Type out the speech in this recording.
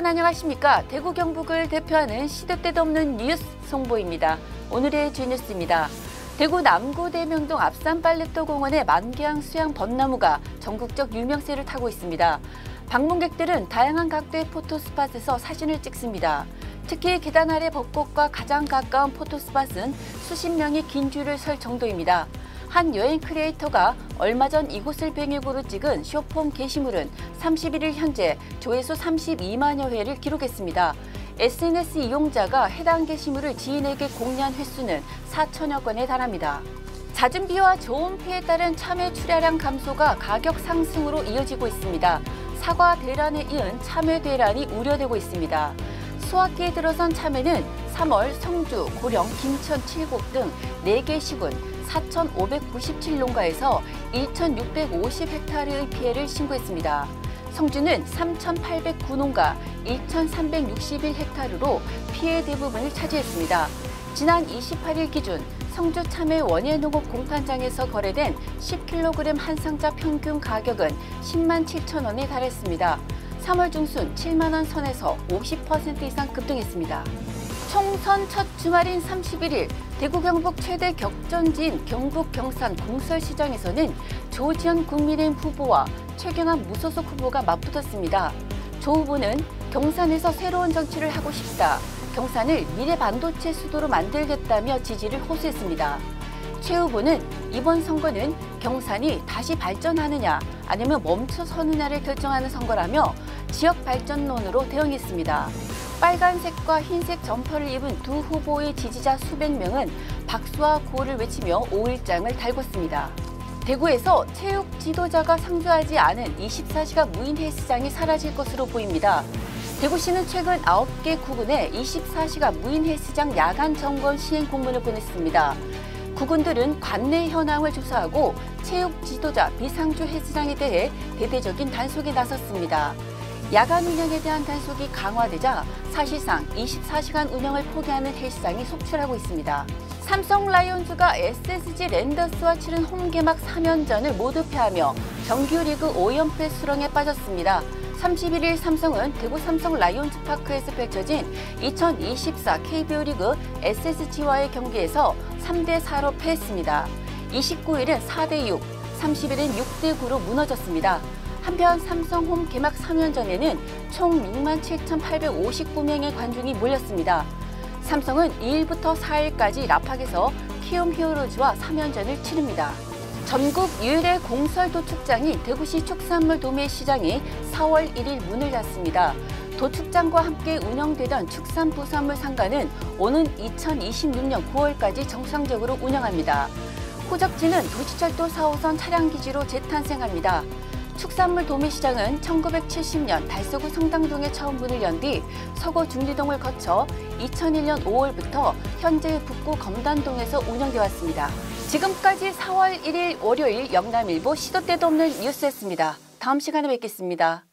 안녕하십니까. 대구 경북을 대표하는 시도 때도 없는 뉴스 송보입니다. 오늘의 G뉴스입니다. 대구 남구 대명동 앞산 빨랫도 공원의 만개향 수양 벚나무가 전국적 유명세를 타고 있습니다. 방문객들은 다양한 각도의 포토스팟에서 사진을 찍습니다. 특히 계단 아래 벚꽃과 가장 가까운 포토스팟은 수십 명이 긴 줄을 설 정도입니다. 한 여행 크리에이터가 얼마 전 이곳을 배경으로 찍은 숏폼 게시물은 31일 현재 조회수 32만여 회를 기록했습니다. SNS 이용자가 해당 게시물을 지인에게 공유한 횟수는 4천여 건에 달합니다. 잦은 비와 저온피에 따른 참외 출하량 감소가 가격 상승으로 이어지고 있습니다. 사과 대란에 이은 참외 대란이 우려되고 있습니다. 수확기에 들어선 참외는 3월 성주, 고령, 김천, 칠곡 등 4개 시군 4,597농가에서 1,650헥타르의 피해를 신고했습니다. 성주는 3,809농가 1,361헥타르로 피해 대부분을 차지했습니다. 지난 28일 기준 성주 참외 원예농업 공판장에서 거래된 10kg 한 상자 평균 가격은 10만 7천 원에 달했습니다. 3월 중순 7만 원 선에서 50% 이상 급등했습니다. 총선 첫 주말인 31일 대구 경북 최대 격전지인 경북 경산 공설시장에서는 조지현 국민의힘 후보와 최경환 무소속 후보가 맞붙었습니다. 조 후보는 경산에서 새로운 정치를 하고 싶다, 경산을 미래 반도체 수도로 만들겠다며 지지를 호소했습니다. 최 후보는 이번 선거는 경산이 다시 발전하느냐 아니면 멈춰서느냐를 결정하는 선거라며 지역 발전론으로 대응했습니다. 빨간색과 흰색 점퍼를 입은 두 후보의 지지자 수백 명은 박수와 구호를 외치며 5일장을 달궜습니다. 대구에서 체육 지도자가 상주하지 않은 24시간 무인 헬스장이 사라질 것으로 보입니다. 대구시는 최근 9개 구군에 24시간 무인 헬스장 야간 점검 시행 공문을 보냈습니다. 구군들은 관내 현황을 조사하고 체육 지도자 비상주 헬스장에 대해 대대적인 단속에 나섰습니다. 야간 운영에 대한 단속이 강화되자 사실상 24시간 운영을 포기하는 헬스장이 속출하고 있습니다. 삼성 라이온즈가 SSG 랜더스와 치른 홈 개막 3연전을 모두 패하며 정규리그 5연패 수렁에 빠졌습니다. 31일 삼성은 대구 삼성 라이온즈 파크에서 펼쳐진 2024 KBO 리그 SSG와의 경기에서 3대4로 패했습니다. 29일은 4대6, 30일은 6대9로 무너졌습니다. 한편 삼성 홈 개막 3연전에는 총 67,859명의 관중이 몰렸습니다. 삼성은 2일부터 4일까지 라팍에서 키움 히어로즈와 3연전을 치릅니다. 전국 유일의 공설 도축장인 대구시 축산물 도매 시장이 4월 1일 문을 닫습니다. 도축장과 함께 운영되던 축산부산물 상가는 오는 2026년 9월까지 정상적으로 운영합니다. 호적지는 도시철도 4호선 차량기지로 재탄생합니다. 축산물 도매시장은 1970년 달서구 성당동에 처음 문을 연 뒤 서구 중리동을 거쳐 2001년 5월부터 현재 북구 검단동에서 운영되어 왔습니다. 지금까지 4월 1일 월요일 영남일보 시도 때도 없는 뉴스였습니다. 다음 시간에 뵙겠습니다.